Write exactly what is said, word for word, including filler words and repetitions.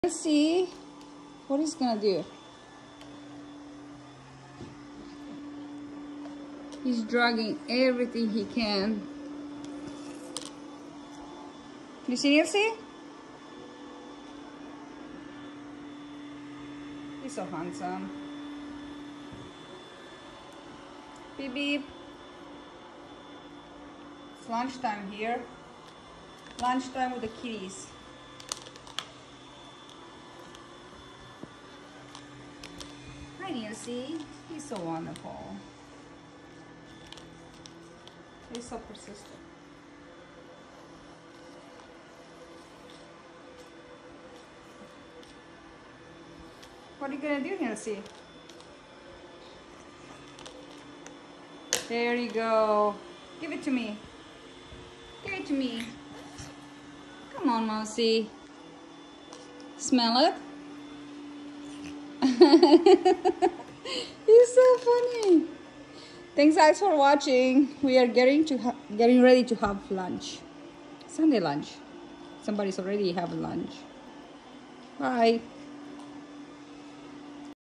Let's see what he's gonna do. He's dragging everything he can. You see, Nils? He's so handsome. Beep beep. It's lunchtime here. Lunchtime with the kitties. Hi, Nils. He's so wonderful. He's so persistent. What are you gonna do, Nils? There you go. Give it to me. Give it to me. Come on, Mousy. Smell it. He's so funny. Thanks guys for watching. We are getting to ha getting ready to have lunch. Sunday lunch. Somebody's already having lunch. Bye.